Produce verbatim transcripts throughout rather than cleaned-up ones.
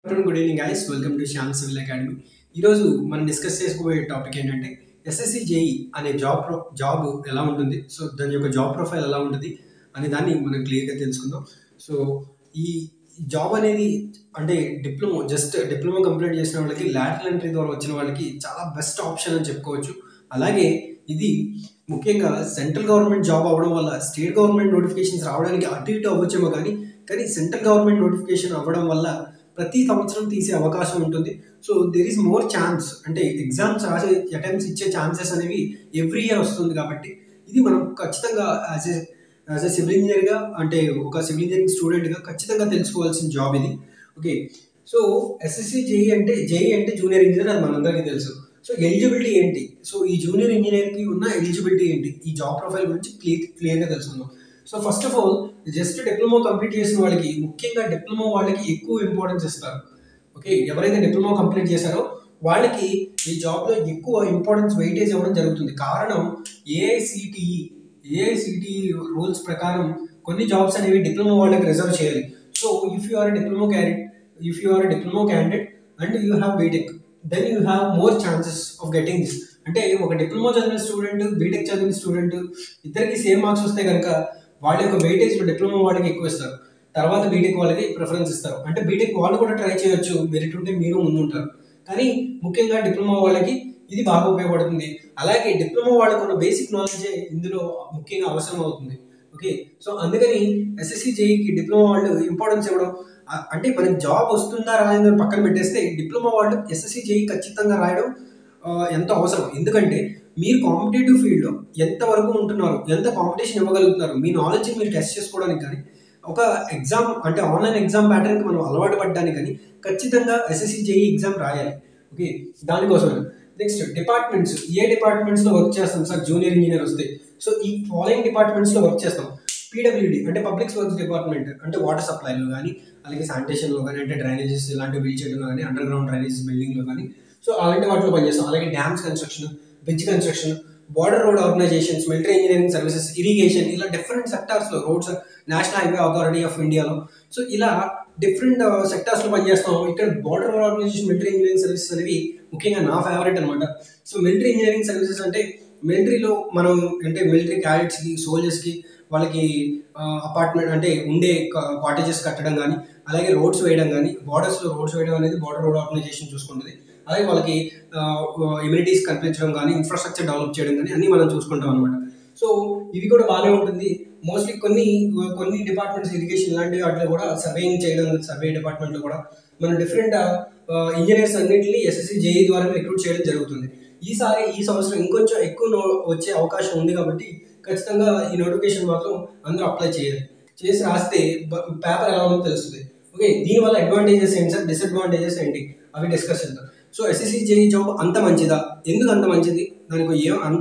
Good evening guys, welcome to Shyam civil academy. ఈరోజు మనం discuss చేసుకోబోయే టాపిక్ ఏంటంటే ఎస్ఎస్సి జేఈ అనే జాబ్ ప్రో జాబ్ ఎలా ఉంటుంది, సో దాని యొక్క జాబ్ ప్రొఫైల్ ఎలా ఉంటుంది అనే దాన్ని మనం క్లియర్గా తెలుసుకుందాం. సో ఈ జాబ్ అనేది అంటే డిప్లొమా జస్ట్ డిప్లొమా కంప్లీట్ చేసిన వాళ్ళకి లాటరల్ ఎంట్రీ ద్వారా వచ్చిన వాళ్ళకి చాలా బెస్ట్ ఆప్షన్ అని చెప్పుకోవచ్చు. అలాగే ఇది ముఖ్యంగా సెంట్రల్ గవర్నమెంట్ జాబ్ అవ్వడం వల్ల స్టేట్ గవర్నమెంట్ నోటిఫికేషన్స్ రావడానికి అటు ఇటు అవ్వచ్చేమో కానీ కానీ సెంట్రల్ గవర్నమెంట్ నోటిఫికేషన్ అవ్వడం వల్ల ప్రతి సంవత్సరం తీసే అవకాశం ఉంటుంది. So there is more chance, అంటే ఎగ్జామ్స్ రాసే అటెంప్ట్స్ ఇచ్చే ఛాన్సెస్ అనేవి ఎవ్రీ ఇయర్ వస్తుంది. కాబట్టి ఇది మనం ఖచ్చితంగా as a as a civil ఇంజనీర్గా అంటే ఒక సివిల్ ఇంజనీరింగ్ స్టూడెంట్గా ఖచ్చితంగా తెలుసుకోవాల్సిన జాబ్ ఇది. ఓకే, సో ఎస్ఎస్సి జేఈ అంటే జేఈ అంటే జూనియర్ ఇంజనీర్, అది మనందరికీ తెలుసు. సో ఎలిజిబిలిటీ ఏంటి, సో ఈ జూనియర్ ఇంజనీర్కి ఉన్న ఎలిజిబిలిటీ ఏంటి, ఈ జాబ్ ప్రొఫైల్ గురించి క్లియర్ క్లియర్గా తెలుసుకుందాం. So first of all just diploma complete చేసిన వాళ్ళకి, ముఖ్యంగా డిప్లొమా వాళ్ళకి ఎక్కువ ఇంపార్టెన్స్ ఇస్తారు. ఓకే, ఎవరైతే డిప్లొమా కంప్లీట్ చేశారో వాళ్ళకి ఈ జాబ్లో ఎక్కువ ఇంపార్టెన్స్ వెయిటేజ్ ఇవ్వడం జరుగుతుంది. కారణం ఏఐసిటిఈ ఏఐసిటిఈ రూల్స్ ప్రకారం కొన్ని జాబ్స్ అనేవి డిప్లొమా వాళ్ళకి రిజర్వ్ చేయాలి. So if you are diploma candidate if you are diploma candidate and you have BTech, then you have more chances of getting this. అంటే ఒక డిప్లొమా చదివిన స్టూడెంట్, బీటెక్ చదివిన student ఇద్దరికి సేమ్ మార్క్స్ వస్తే కనుక వాళ్ళ యొక్క వెయిటేజ్లో డిప్లొమా వాళ్ళకి ఎక్కువ ఇస్తారు, తర్వాత బీటెక్ వాళ్ళకి ప్రిఫరెన్స్ ఇస్తారు. అంటే బీటెక్ వాళ్ళు కూడా ట్రై చేయొచ్చు, మెరిట్ ఉంటే మీరు ముందు ఉంటారు. కానీ ముఖ్యంగా డిప్లొమా వాళ్ళకి ఇది బాగా ఉపయోగపడుతుంది. అలాగే డిప్లొమా వాళ్ళకు ఉన్న బేసిక్ నాలెడ్జే ఇందులో ముఖ్యంగా అవసరం అవుతుంది. ఓకే, సో అందుకని ఎస్ఎస్సి జేఈకి డిప్లొమా వాళ్ళు ఇంపార్టెన్స్ ఇవ్వడం, అంటే మనకి జాబ్ వస్తుందా రాలేదని పక్కన పెట్టేస్తే డిప్లొమా వాళ్ళు ఎస్ఎస్సి జేఈ ఖచ్చితంగా రాయడం ఎంతో అవసరం. ఎందుకంటే మీరు కాంపిటేటివ్ ఫీల్డ్లో ఎంతవరకు ఉంటున్నారు, ఎంత కాంపిటీషన్ ఇవ్వగలుగుతున్నారు, మీ నాలెడ్జ్ని మీరు టెస్ట్ చేసుకోవడానికి కానీ, ఒక ఎగ్జామ్ అంటే ఆన్లైన్ ఎగ్జామ్ ప్యాటర్న్కి మనం అలవాటు పడడానికి కానీ ఖచ్చితంగా ఎస్ఎస్సి జేఈ ఎగ్జామ్ రాయాలి. ఓకే, దానికోసం నెక్స్ట్ డిపార్ట్మెంట్స్, ఏ డిపార్ట్మెంట్స్లో వర్క్ చేస్తాం సార్ జూనియర్ ఇంజనీర్ వస్తే, సో ఈ ఫాలోయింగ్ డిపార్ట్మెంట్స్లో వర్క్ చేస్తాం. పీడబ్ల్యూడి అంటే పబ్లిక్ వర్క్స్ డిపార్ట్మెంట్, అంటే వాటర్ సప్లైలో కానీ, అలాగే శానిటేషన్లో కానీ, అంటే డ్రైనేజెస్ ఇలాంటివి బిల్డ్ చేయడంలో కానీ, అండర్ గ్రౌండ్ డ్రైనేజెస్ బిల్డింగ్లో కానీ, సో అలాంటి వాటిలో పనిచేస్తాం. అలాగే dams construction, bridge construction, border road organisations, military engineering services, irrigation, ఇలా డిఫరెంట్ సెక్టార్స్లో, roads, national highway authority of ఇండియాలో, సో ఇలా డిఫరెంట్ సెక్టార్స్లో పనిచేస్తాం. ఇక్కడ border road organisation, military engineering services అనేవి ముఖ్యంగా నా ఫేవరెట్ అనమాట. సో మిలిటరీ ఇంజనీరింగ్ సర్వీసెస్ అంటే మిలిటరీలో మనం అంటే మిలిటరీ క్యాడెట్స్కి, సోల్జర్స్కి వాళ్ళకి అపార్ట్మెంట్ అంటే ఉండే కాటేజెస్ కట్టడం కానీ, అలాగే రోడ్స్ వేయడం కానీ, బార్డర్స్లో రోడ్స్ వేయడం అనేది బార్డర్ రోడ్ ఆర్గనైజేషన్ చూసుకుంటుంది. అలాగే వాళ్ళకి ఇమ్యూనిటీస్ కల్పించడం కానీ, ఇన్ఫ్రాస్ట్రక్చర్ డెవలప్ చేయడం కానీ అన్నీ మనం చూసుకుంటాం అనమాట. సో ఇది కూడా బాగానే ఉంటుంది. మోస్ట్లీ కొన్ని కొన్ని డిపార్ట్మెంట్స్, ఇరిగేషన్ ఇలాంటివి వాటిలో కూడా సర్వేయింగ్ చేయడం, సర్వే డిపార్ట్మెంట్లో కూడా మనం డిఫరెంట్ ఇంజనీర్స్ అన్నింటినీ ఎస్ఎస్సి జేఈ ద్వారా రిక్రూట్ చేయడం జరుగుతుంది. ఈసారి ఈ సంవత్సరం ఇంకొంచెం ఎక్కువ వచ్చే అవకాశం ఉంది కాబట్టి ఖచ్చితంగా ఈ నోటిఫికేషన్ మాత్రం అందరూ అప్లై చేయాలి. చేసి రాస్తే పేపర్ ఎలా ఉందో తెలుస్తుంది. ఓకే, దీనివల్ల అడ్వాంటేజెస్ ఏంటి సార్, డిసడ్వాంటేజెస్ ఏంటి అవి డిస్కస్ చేద్దాం. సో ఎస్ఎస్సి జేఈ జాబ్ అంత మంచిదా, ఎందుకు అంత మంచిది, దానికి ఏ అంత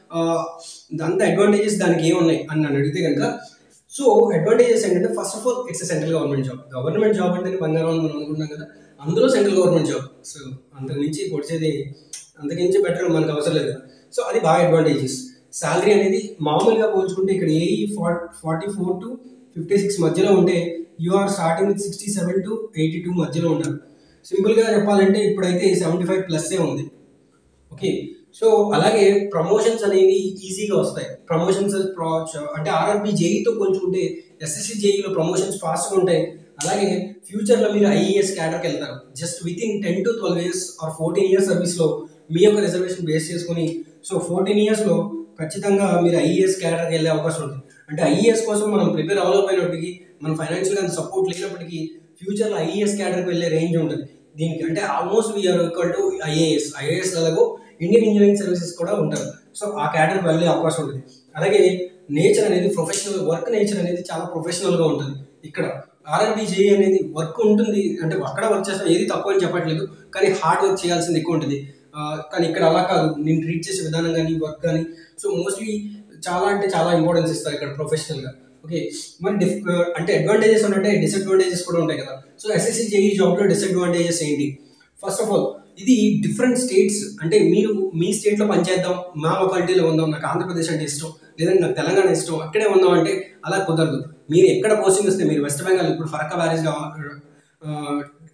అంత అడ్వాంటేజెస్ దానికి ఏమున్నాయి అని నన్ను అడిగితే కనుక, సో అడ్వాంటేజెస్ ఏంటంటే first of all it's central government job. Government job అంటే బంగారం అని మనం అనుకుంటున్నాం కదా, అందులో సెంట్రల్ గవర్నమెంట్ జాబ్. సో అంతకు మించి పొడిచేది అంతకుమించి బెటర్ మనకు అవసరం లేదు కదా. సో అది బాగా అడ్వాంటేజెస్. శాలరీ అనేది మామూలుగా పోల్చుకుంటే ఇక్కడ AE forty four to fifty six మధ్యలో ఉంటే you're starting with sixty seven to eighty two మధ్యలో ఉంటారు. సింపుల్గా చెప్పాలంటే ఇప్పుడైతే సెవెంటీ ఫైవ్ ప్లస్సే ఉంది. ఓకే, సో అలాగే ప్రమోషన్స్ అనేవి ఈజీగా వస్తాయి. ప్రమోషన్స్ అంటే ఆర్ఆర్బి జేఈతో పోల్చుకుంటే ఎస్ఎస్సి జేఈలో ప్రమోషన్స్ ఫాస్ట్గా ఉంటాయి. అలాగే ఫ్యూచర్లో మీరు ఐఏఎస్ క్యాడర్కి వెళ్తారు. Just within ten to twelve years or fourteen years సర్వీస్లో మీ యొక్క రిజర్వేషన్ బేస్ చేసుకుని, సో ఫోర్టీన్ ఇయర్స్లో ఖచ్చితంగా మీరు ఐఏఎస్ క్యాడర్కి వెళ్ళే అవకాశం ఉంటుంది. అంటే ఐఏఎస్ కోసం మనం ప్రిపేర్ అవ్వలేకపోయినప్పటికీ, మన ఫైనాన్షియల్గా సపోర్ట్ లేనప్పటికీ ఫ్యూచర్లో ఐఏఎస్ క్యాడర్కి వెళ్ళే రేంజ్ ఉంటుంది దీనికి. అంటే almost we're equal to IAS IAS లాగా ఇండియన్ ఇంజనీరింగ్ సర్వీసెస్ కూడా ఉంటారు. సో ఆ క్యాడర్కి వెళ్ళే అవకాశం ఉంటుంది. అలాగే నేచర్ అనేది ప్రొఫెషనల్, వర్క్ నేచర్ అనేది చాలా ప్రొఫెషనల్గా ఉంటుంది. ఇక్కడ ఆర్ఆర్బి జేఈ అనేది వర్క్ ఉంటుంది, అంటే అక్కడ వర్క్ చేస్తాం, ఏది తక్కువ అని చెప్పట్లేదు, కానీ హార్డ్ వర్క్ చేయాల్సింది ఎక్కువ ఉంటుంది. కానీ ఇక్కడ అలా కాదు, నేను ట్రీట్ చేసే విధానం కానీ, వర్క్ కానీ, సో మోస్ట్లీ చాలా అంటే చాలా ఇంపార్టెన్స్ ఇస్తారు ఇక్కడ ప్రొఫెషనల్గా. ఓకే, మరి డిఫ్ అంటే అడ్వాంటేజెస్ ఉన్నట్టే డిసడ్వాంటేజెస్ కూడా ఉంటాయి కదా. సో ఎస్ఎస్సి జేఈ జాబ్లో డిసడ్వాంటేజెస్ ఏంటి? ఫస్ట్ ఆఫ్ ఆల్ ఇది డిఫరెంట్ స్టేట్స్, అంటే మీరు మీ స్టేట్లో పనిచేద్దాం, మా లొకాలిటీలో ఉందాం, నాకు ఆంధ్రప్రదేశ్ అంటే ఇష్టం, లేదంటే నాకు తెలంగాణ ఇష్టం, అక్కడే ఉందాం అంటే అలా కుదరదు. మీరు ఎక్కడ పోస్టింగ్ వస్తే, మీరు వెస్ట్ బెంగాల్ ఇప్పుడు ఫరక్కా బ్యారేజ్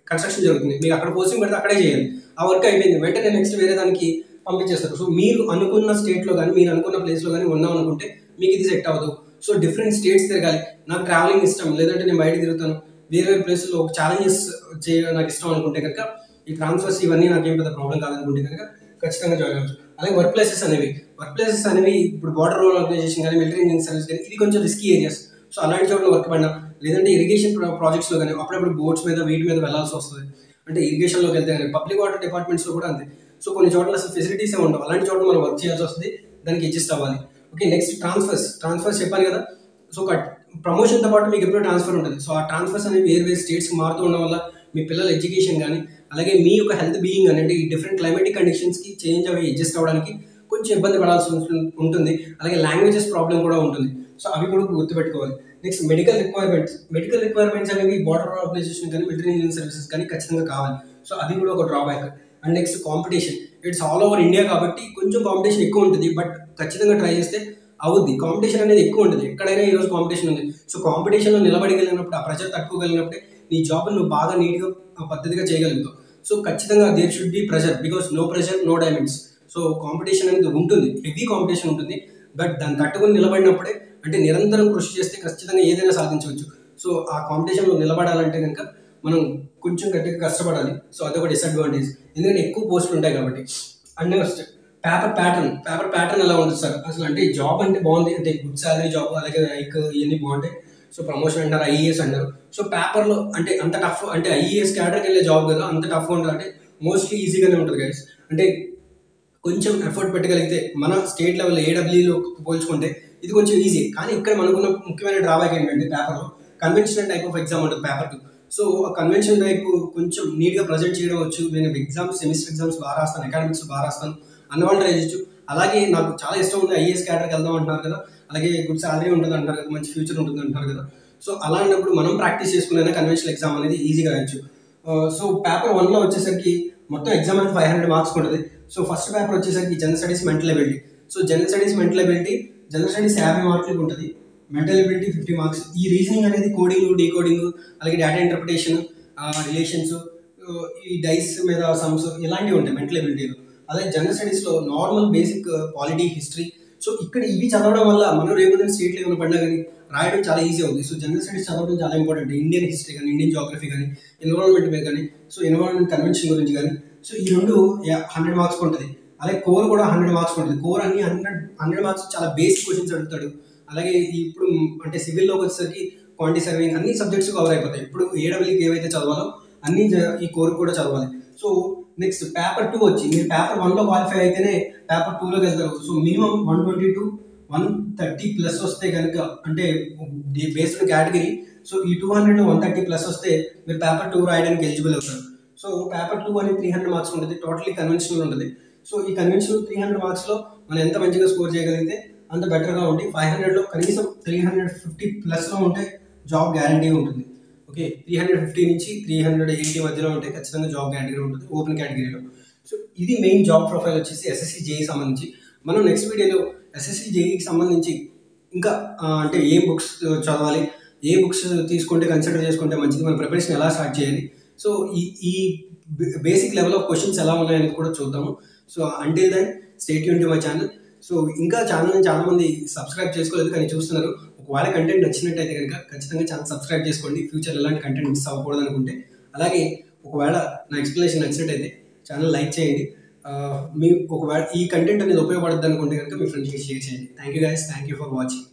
కన్స్ట్రక్షన్ జరుగుతుంది, మీకు అక్కడ పోస్టింగ్ పెడితే అక్కడే చేయాలి. ఆ వర్క్ అయిపోయింది, వెంటనే నెక్స్ట్ వేరే దానికి పంపించేస్తారు. సో మీరు అనుకున్న స్టేట్లో కానీ మీరు అనుకున్న ప్లేస్లో కానీ ఉన్నాం అనుకుంటే మీకు ఇది సెట్ అవ్వదు. సో డిఫరెంట్ స్టేట్స్ తిరగాలి, నాకు ట్రావెలింగ్ ఇష్టం, లేదంటే నేను బయట తిరుగుతాను, వేరే వేరే ప్లేస్లో ఒక ఛాలెంజెస్ చేయ నాకు ఇష్టం అనుకుంటే కనుక ఈ ట్రాన్స్ఫర్స్ ఇవన్నీ నాకేం పెద్ద ప్రాబ్లం కాదనుకుంటే కనుక ఖచ్చితంగా జాయిన్ అవ్వచ్చు. అలాగే వర్క్ ప్లేసెస్ అనేవి వర్క్ ప్లేసెస్ అనేవి ఇప్పుడు బార్డర్ రోడ్ ఆర్గనైజేషన్ కానీ మిలిటరీ ఇంజనీరింగ్ సర్వీస్ కానీ ఇది కొంచెం రిస్కీ ఏరియాస్. సో అలాంటి చోట్ల వర్క్ పడినా, లేదంటే ఇరిగేషన్ ప్రాజెక్ట్స్లో కానీ అప్పుడప్పుడు బోట్స్ మీద వీటి మీద వెళ్ళాల్సి వస్తుంది. అంటే ఇరిగేషన్లోకి వెళ్తే కానీ పబ్లిక్ వాటర్ డిపార్ట్మెంట్స్లో కూడా అంతే. సో కొన్ని చోట్ల అసలు ఫెసిలిటీసే ఉండవు, అలాంటి చోట్ల మనం వర్క్ చేయాల్సి వస్తుంది, దానికి అడ్జస్ట్ అవ్వాలి. ఓకే, నెక్స్ట్ ట్రాన్స్ఫర్స్ ట్రాన్స్ఫర్స్ చెప్పాను కదా. సో ప్రమోషన్తో పాటు మీకు ఎప్పుడూ ట్రాన్స్ఫర్ ఉంటుంది. సో ఆ ట్రాన్స్ఫర్స్ అనేవి వేరు వేరు స్టేట్స్కి మారుతూ ఉండడం వల్ల మీ పిల్లల ఎడ్యుకేషన్ కానీ అలాగే మీ యొక్క హెల్త్ బీయింగ్ అంటే ఈ డిఫరెంట్ క్లైమాటిక్ కండిషన్స్కి చేంజ్ అవి అడ్జస్ట్ అవ్వడానికి కొంచెం ఇబ్బంది పడాల్సి ఉంటుంది. అలాగే లాంగ్వేజెస్ ప్రాబ్లం కూడా ఉంటుంది. సో అవి కూడా గుర్తుపెట్టుకోవాలి. Next medical requirements medical requirements అనేవి బార్డర్ ఆర్గనైజేషన్ కానీ మిలిటరీ ఇంజనీరింగ్ సర్వీసెస్ కానీ ఖచ్చితంగా కావాలి. సో అది కూడా ఒక drawback. And next competition, it's all over India కాబట్టి కొంచెం కాంపిటీషన్ ఎక్కువ ఉంటుంది, బట్ ఖచ్చితంగా ట్రై చేస్తే అవుద్ది. కాంపిటీషన్ అనేది ఎక్కువ ఉంటుంది, ఎక్కడైనా ఈరోజు కాంపిటీషన్ ఉంది. సో కాంపిటీషన్లో నిలబడగలిగినప్పుడు, ఆ ప్రెజర్ తట్టుకోగలిగినప్పుడే నీ జాబ్ నువ్వు బాగా నీట్గా పద్ధతిగా చేయగలుగుతావు. సో ఖచ్చితంగా there should be pressure, because no pressure no diamonds. So competition అనేది ఉంటుంది, హెవీ కాంపిటీషన్ ఉంటుంది, బట్ దాన్ని తట్టుకుని నిలబడినప్పుడే, అంటే నిరంతరం కృషి చేస్తే ఖచ్చితంగా ఏదైనా సాధించవచ్చు. సో ఆ కాంపిటీషన్లో నిలబడాలంటే కనుక మనం కొంచెం గట్టిగా కష్టపడాలి. సో అదొక డిసడ్వాంటేజ్, ఎందుకంటే ఎక్కువ పోస్టులు ఉంటాయి కాబట్టి. And next paper pattern paper pattern ఎలా ఉంటుంది సార్ అసలు? అంటే జాబ్ అంటే బాగుంది, అంటే గుడ్ శాలరీ జాబ్, అలాగే లైక్ ఇవన్నీ బాగుంటాయి. సో ప్రమోషన్ అంటారు, ఐఏఎస్ అంటారు. సో పేపర్లో అంటే అంత టఫ్, అంటే ఐఏఎస్ క్యాడర్కి వెళ్ళే జాబ్ కదా, అంత టఫ్గా ఉంటుంది అంటే మోస్ట్లీ ఈజీగానే ఉంటుంది గైస్. అంటే కొంచెం ఎఫర్ట్ పెట్టగలిగితే మన స్టేట్ లెవెల్ ఏడబ్ల్యూలో పోల్చుకుంటే ఇది కొంచెం ఈజీ. కానీ ఇక్కడ మనకున్న ముఖ్యమైన డ్రాబ్యాక్ ఏంటంటే పేపర్లో కన్వెన్షనల్ టైప్ ఆఫ్ ఎగ్జామ్ ఉంటుంది పేపర్ టూ. సో ఆ కన్వెన్షన్ టైప్ కొంచెం నీట్గా ప్రజెంట్ చేయడం వచ్చు. నేను ఎగ్జామ్స్ సెమిస్టర్ ఎగ్జామ్స్ బాగా రాస్తాను, అకాడమిక్స్ బాగా రాస్తాను అన్నవాళ్ళు ట్రై చేయొచ్చు. అలాగే నాకు చాలా ఇష్టం ఉంది ఐఏఎస్ క్యాడర్కి వెళ్దాం అంటున్నారు కదా, అలాగే గుడ్ శాలరీ ఉంటుంది అంటారు కదా, మంచి ఫ్యూచర్ ఉంటుంది అంటారు కదా. సో అలా అన్నప్పుడు మనం ప్రాక్టీస్ చేసుకునే కన్వెన్షనల్ ఎగ్జామ్ అనేది ఈజీగా రాయొచ్చు. సో పేపర్ వన్లో వచ్చేసరికి మొత్తం ఎగ్జామ్ అనేది ఫైవ్ హండ్రెడ్ మార్క్స్ ఉంటుంది. సో ఫస్ట్ పేపర్ వచ్చేసరికి general studies mental ability. So general studies mental ability general studies యాభై మార్కులకు ఉంటుంది, మెంటల్ ఎబిలిటీ ఫిఫ్టీ మార్క్స్. ఈ రీజనింగ్ అనేది కోడింగ్ డీకోడింగ్ అలాగే డేటా ఇంటర్ప్రిటేషన్, రిలేషన్స్, ఈ డైస్ మీద సమ్స్ ఇలాంటివి ఉంటాయి మెంటల్ ఎబిలిటీలో. అలాగే జనరల్ స్టడీస్లో normal basic polity history. So ఇక్కడ ఇవి చదవడం వల్ల మనం రేపు స్టేట్లో ఏమైనా పడినా కానీ రాయడం చాలా ఈజీ అవుతుంది. సో జనరల్ స్టడీస్ చదవడం చాలా ఇంపార్టెంట్, ఇండియన్ హిస్టరీ కానీ ఇండియన్ జాగ్రఫీ కానీ ఎన్విరాన్మెంట్ మీద కానీ, సో ఎన్విరాన్మెంట్ కన్వెన్షన్ గురించి కానీ. సో ఈ రెండు హండ్రెడ్ మార్క్స్ ఉంటుంది. అలాగే కోర్ కూడా హండ్రెడ్ మార్క్స్ ఉంటుంది. కోర్ అన్ని హండ్రెడ్ హండ్రెడ్ మార్క్స్ చాలా బేసిక్ క్వశ్చన్స్ అడుగుతాడు. అలాగే ఇప్పుడు అంటే సివిల్లోకి వచ్చేసరికి క్వాంటిటీ సర్వింగ్ అన్ని సబ్జెక్ట్స్ కవర్ అయిపోతాయి. ఇప్పుడు ఏడబ్ల్యూకి ఏవైతే చదవాలో అన్ని ఈ కోర్ కూడా చదవాలి. సో నెక్స్ట్ పేపర్ టూ వచ్చి మీరు పేపర్ వన్లో క్వాలిఫై అయితేనే పేపర్ టూలోకి వెళ్తారు. So minimum one twenty to one thirty plus వస్తే కనుక, అంటే బేస్డ్ కేటగిరీ. సో ఈ two hundred one thirty plus వస్తే మీరు పేపర్ టూ రాయడానికి ఎలిజిబుల్ అవుతారు. సో పేపర్ టూ అనేది త్రీ హండ్రెడ్ మార్క్స్ ఉంటుంది, టోటలీ కన్వెన్షనల్ ఉంటుంది. సో ఈ కన్వెన్షనల్ త్రీ హండ్రెడ్ మార్క్స్లో మనం ఎంత మంచిగా స్కోర్ చేయగలిగితే అంత బెటర్గా ఉండి ఫైవ్ హండ్రెడ్లో కనీసం త్రీ హండ్రెడ్ ఫిఫ్టీ ప్లస్లో ఉంటే జాబ్ గ్యారంటీ ఉంటుంది. ఓకే, త్రీ హండ్రెడ్ ఫిఫ్టీ నుంచి త్రీ హండ్రెడ్ ఎయిటీ మధ్యలో ఉంటే ఖచ్చితంగా జాబ్ గ్యారంటీ ఉంటుంది ఓపెన్ కేటగిరీలో. సో ఇది మెయిన్ జాబ్ ప్రొఫైల్ వచ్చేసి ఎస్ఎస్సి జేఈ సంబంధించి. మనం నెక్స్ట్ వీడియోలో ఎస్ఎస్సి జేఈకి సంబంధించి ఇంకా అంటే ఏ బుక్స్ చదవాలి, ఏ బుక్స్ తీసుకుంటే కన్సిడర్ చేసుకుంటే మంచిది, మన ప్రిపరేషన్ ఎలా స్టార్ట్ చేయాలి, సో ఈ ఈ బేసిక్ లెవెల్ ఆఫ్ క్వశ్చన్స్ ఎలా ఉన్నాయని కూడా చూద్దాము. So until then stay tune to my channel. So ఇంకా ఛానల్ని చాలామంది సబ్స్క్రైబ్ చేసుకోలేదు కానీ చూస్తున్నారు. ఒకవేళ కంటెంట్ నచ్చినట్టయితే కనుక ఖచ్చితంగా ఛానల్ సబ్స్క్రైబ్ చేసుకోండి, ఫ్యూచర్ ఎలాంటి కంటెంట్ మిస్ అవ్వకూడదు అనుకుంటే. అలాగే ఒకవేళ నా ఎక్స్ప్లెనేషన్ నచ్చినట్టయితే ఛానల్ లైక్ చేయండి. మీ ఒకవేళ ఈ కంటెంట్ అనేది ఉపయోగపడుతుంది అనుకుంటే కనుక మీ ఫ్రెండ్స్కి షేర్ చేయండి. Thank you guys, thank you for watching.